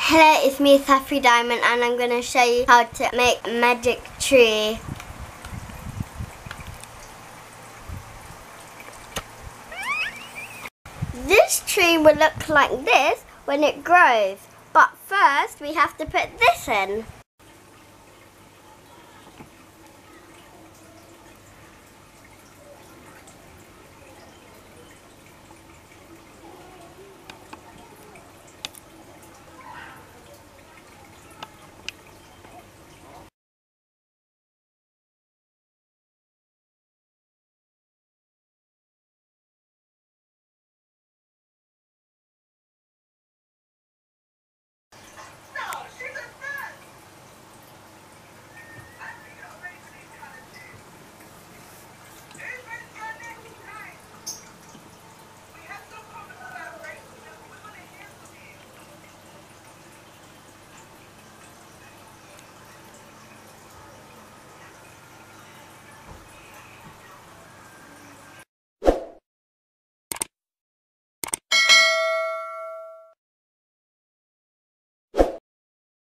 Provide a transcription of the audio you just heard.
Hello, it's me, Saffy Diamond, and I'm going to show you how to make a magic tree. This tree will look like this when it grows, but first we have to put this in.